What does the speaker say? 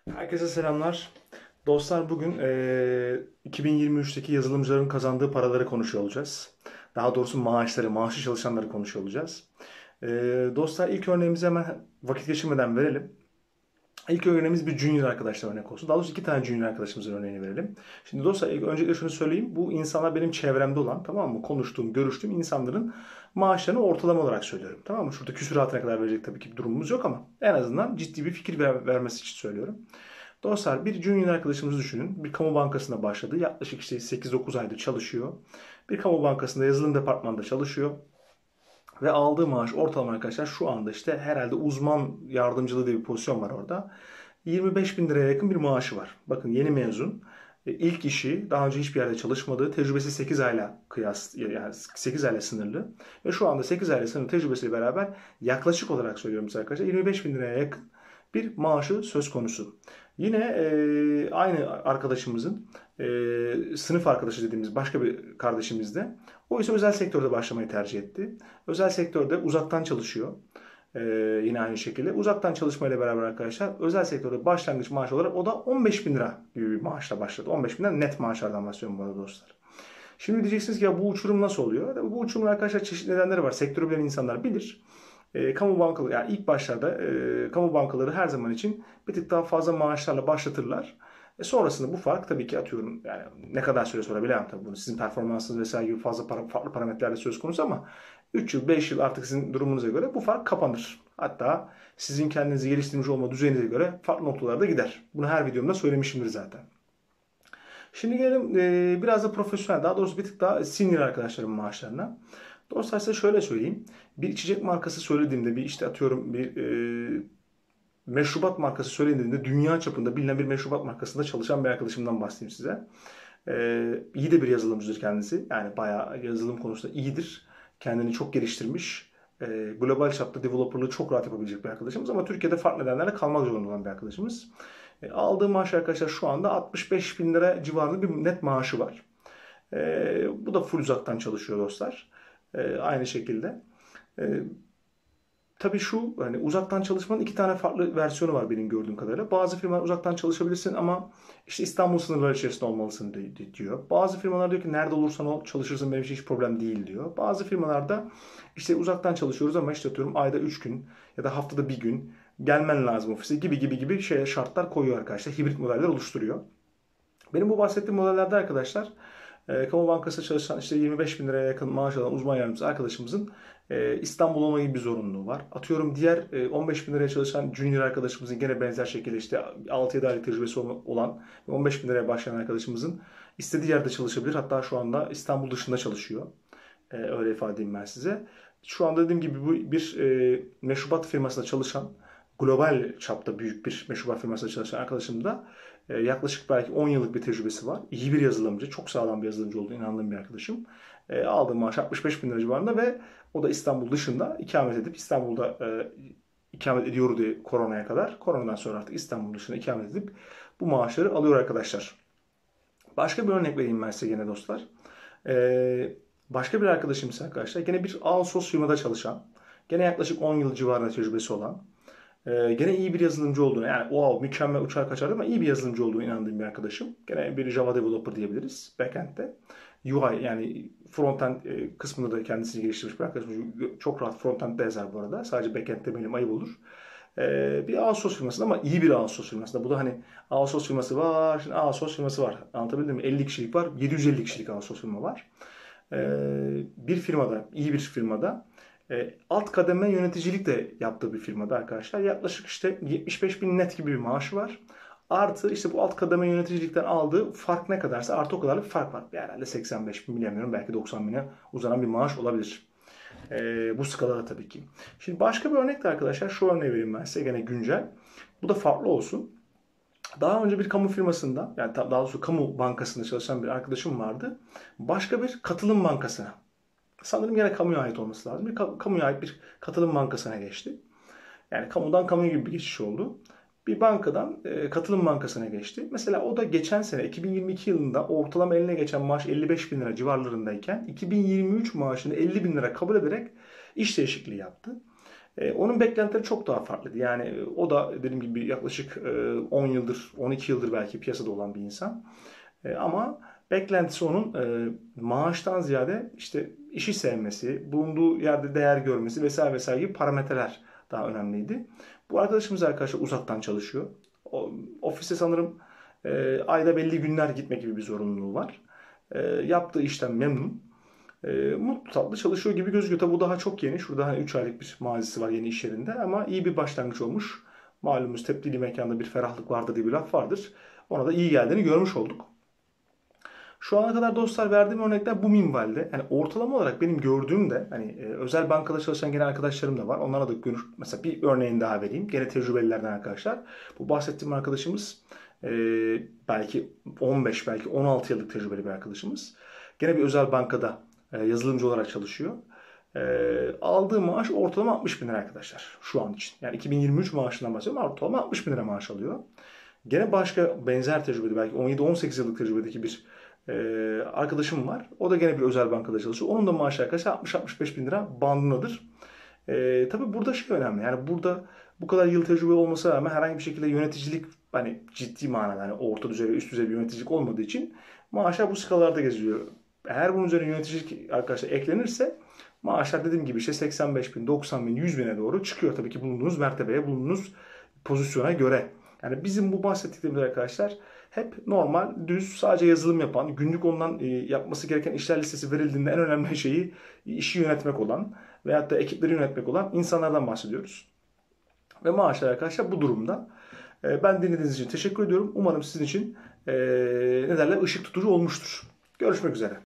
Herkese selamlar. Dostlar bugün 2023'teki yazılımcıların kazandığı paraları konuşuyor olacağız. Daha doğrusu maaşları, maaşı çalışanları konuşuyor olacağız. Dostlar ilk örneğimizi hemen vakit geçirmeden verelim. İlk örneğimiz bir junior arkadaşlar örnek olsun. Daha doğrusu iki tane junior arkadaşımızın örneğini verelim. Şimdi dostlar öncelikle şunu söyleyeyim. Bu insanlar benim çevremde olan, tamam mı? Konuştuğum, görüştüğüm insanların maaşlarını ortalama olarak söylüyorum. Tamam mı? Şurada küsuratına kadar verecek tabii ki bir durumumuz yok ama en azından ciddi bir fikir vermesi için söylüyorum. Dostlar bir junior arkadaşımızı düşünün. Bir kamu bankasında başladı. Yaklaşık işte 8-9 aydır çalışıyor. Bir kamu bankasında yazılım departmanında çalışıyor. Ve aldığı maaş ortalama arkadaşlar şu anda işte herhalde uzman yardımcılığı diye bir pozisyon var orada. 25 bin liraya yakın bir maaşı var. Bakın yeni mezun. İlk işi daha önce hiçbir yerde çalışmadığı, tecrübesi 8 ayla yani 8 ayla sınırlı. Ve şu anda 8 ayla sınırlı tecrübesiyle beraber yaklaşık olarak söylüyorum size arkadaşlar 25 bin liraya yakın bir maaşı söz konusu. Yine aynı arkadaşımızın sınıf arkadaşı dediğimiz başka bir kardeşimiz de o ise özel sektörde başlamayı tercih etti. Özel sektörde uzaktan çalışıyor. Yine aynı şekilde uzaktan çalışmayla beraber arkadaşlar özel sektörde başlangıç maaş olarak o da 15 bin lira gibi bir maaşla başladı. 15 bin lira net maaşlardan bahsediyorum bu arada dostlar. Şimdi diyeceksiniz ki ya bu uçurum nasıl oluyor? Bu uçurumun arkadaşlar çeşitli nedenleri var. Sektörü bilen insanlar bilir. Kamu bankaları yani ilk başlarda kamu bankaları her zaman için bir tık daha fazla maaşlarla başlatırlar. Sonrasında bu fark tabii ki atıyorum yani ne kadar süre sonra bilemem tabii bunu sizin performansınız vesaire gibi farklı parametrelerle söz konusu ama 3 yıl 5 yıl artık sizin durumunuza göre bu fark kapanır. Hatta sizin kendinizi geliştirmiş olma düzeyinize göre farklı noktalarda gider. Bunu her videomda söylemişimdir zaten. Şimdi gelelim biraz da profesyonel daha doğrusu bir tık daha senior arkadaşlarımın maaşlarına. Dostlar size şöyle söyleyeyim. Bir içecek markası söylediğimde bir işte atıyorum bir meşrubat markası söylediğimde dünya çapında bilinen bir meşrubat markasında çalışan bir arkadaşımdan bahsedeyim size. İyi de bir yazılımcıdır kendisi. Yani bayağı yazılım konusunda iyidir. Kendini çok geliştirmiş. Global çapta developerlığı çok rahat yapabilecek bir arkadaşımız ama Türkiye'de farklı nedenlerle kalmak zorunda olan bir arkadaşımız. Aldığı maaş arkadaşlar şu anda 65 bin lira civarında bir net maaşı var. Bu da full uzaktan çalışıyor dostlar. Aynı şekilde. E, Tabii şu hani uzaktan çalışmanın iki tane farklı versiyonu var benim gördüğüm kadarıyla. Bazı firmalar uzaktan çalışabilirsin ama işte İstanbul sınırları içerisinde olmalısın diyor. Bazı firmalar diyor ki nerede olursan ol çalışırsın benim için hiç problem değil diyor. Bazı firmalarda işte uzaktan çalışıyoruz ama işte atıyorum ayda 3 gün ya da haftada bir gün gelmen lazım ofise gibi şartlar koyuyor arkadaşlar. Hibrit modeller oluşturuyor. Benim bu bahsettiğim modellerde arkadaşlar kamu bankasında çalışan işte 25 bin liraya yakın maaş alan uzman yardımcısı arkadaşımızın İstanbul olma gibi bir zorunluluğu var. Atıyorum diğer 15 bin liraya çalışan junior arkadaşımızın gene benzer şekilde işte 6-7 aylık tecrübesi olan 15 bin liraya başlayan arkadaşımızın istediği yerde çalışabilir. Hatta şu anda İstanbul dışında çalışıyor. Öyle ifade edeyim ben size. Şu anda dediğim gibi bu bir meşrubat firmasında çalışan global çapta büyük bir meşrubat firmasında çalışan arkadaşım da yaklaşık belki 10 yıllık bir tecrübesi var. İyi bir yazılımcı, çok sağlam bir yazılımcı olduğunu inandığım bir arkadaşım. Aldığı maaş 65 bin lira civarında ve o da İstanbul dışında ikamet edip İstanbul'da ikamet ediyordu koronaya kadar. Koronadan sonra artık İstanbul dışında ikamet edip bu maaşları alıyor arkadaşlar. Başka bir örnek vereyim ben size gene dostlar. Başka bir arkadaşım ise arkadaşlar gene bir outsource firmada çalışan, gene yaklaşık 10 yıl civarında tecrübesi olan, gene iyi bir yazılımcı olduğunu yani wow mükemmel uçar kaçar ama iyi bir yazılımcı olduğunu inandığım bir arkadaşım. Gene bir Java developer diyebiliriz backend'de. UI yani frontend kısmında da kendisini geliştirmiş bir arkadaşım. Çok rahat frontend'de yazar bu arada. Sadece backend'de benim ayıp olur. Bir outsource firmasında ama iyi bir outsource firmasında. Bu da hani outsource firması var. Şimdi outsource firması var. Anlatabildim mi? 50 kişilik var. 750 kişilik outsource firma var. Bir firmada, iyi bir firmada alt kademe yöneticilik de yaptığı bir firmada arkadaşlar. Yaklaşık işte 75 bin net gibi bir maaşı var. Artı işte bu alt kademe yöneticilikten aldığı fark ne kadarsa artı o kadar bir fark var. Herhalde 85 bin bilemiyorum belki 90 bine uzanan bir maaş olabilir. Bu skalada tabii ki. Şimdi başka bir örnek de arkadaşlar şu örneği vereyim ben size gene güncel. Bu da farklı olsun. Daha önce bir kamu firmasında yani daha doğrusu kamu bankasında çalışan bir arkadaşım vardı. Başka bir katılım bankasına sanırım yine kamuya ait olması lazım. Kamuya ait bir katılım bankasına geçti. Yani kamudan kamuya gibi bir geçiş oldu. Bir bankadan katılım bankasına geçti. Mesela o da geçen sene 2022 yılında ortalama eline geçen maaş 55 bin lira civarlarındayken 2023 maaşını 50 bin lira kabul ederek iş değişikliği yaptı. Onun beklentileri çok daha farklıydı. Yani o da dediğim gibi yaklaşık 10 yıldır, 12 yıldır belki piyasada olan bir insan. Ama beklentisi onun maaştan ziyade işte işi sevmesi, bulunduğu yerde değer görmesi vesaire vesaire gibi parametreler daha önemliydi. Bu arkadaşımız arkadaşlar uzaktan çalışıyor. Ofise sanırım ayda belli günler gitmek gibi bir zorunluluğu var. Yaptığı işten memnun. Mutlu tatlı çalışıyor gibi gözüküyor. Tabi bu daha çok yeni. Şurada hani 3 aylık bir mazisi var yeni iş yerinde ama iyi bir başlangıç olmuş. Malumunuz tebdili mekanda bir ferahlık vardır diye bir laf vardır. Ona da iyi geldiğini görmüş olduk. Şu ana kadar dostlar verdiğim örnekler bu minvalde. Yani ortalama olarak benim gördüğümde hani özel bankada çalışan gene arkadaşlarım da var. Onlara da görüş mesela bir örneğini daha vereyim. Gene tecrübelilerden arkadaşlar. Bu bahsettiğim arkadaşımız e, belki 15 belki 16 yıllık tecrübeli bir arkadaşımız. Gene bir özel bankada yazılımcı olarak çalışıyor. Aldığı maaş ortalama 60 bin lira arkadaşlar şu an için. Yani 2023 maaşından bahsediyorum. Ortalama 60 bin lira maaş alıyor. Gene başka benzer tecrübede belki 17-18 yıllık tecrübedeki bir arkadaşım var. O da gene bir özel bankada çalışıyor. Onun da maaşı arkadaşlar 60-65 bin lira bandındadır. Tabii burada şey önemli. Yani burada bu kadar yıl tecrübe olmasına rağmen herhangi bir şekilde yöneticilik hani ciddi manada hani orta düzey ve üst düzey bir yöneticilik olmadığı için maaşlar bu skalalarda geziyor. Eğer bunun üzerine yöneticilik arkadaşlar eklenirse maaşlar dediğim gibi işte 85 bin, 90 bin, 100 bine doğru çıkıyor. Tabii ki bulunduğunuz mertebeye, bulunduğunuz pozisyona göre. Yani bizim bu bahsettiklerimiz arkadaşlar hep normal, düz, sadece yazılım yapan, günlük ondan yapması gereken işler listesi verildiğinde en önemli şeyi işi yönetmek olan veyahut da ekipleri yönetmek olan insanlardan bahsediyoruz. Ve maaşlar arkadaşlar bu durumda. Ben dinlediğiniz için teşekkür ediyorum. Umarım sizin için ne derler ışık tutucu olmuştur. Görüşmek üzere.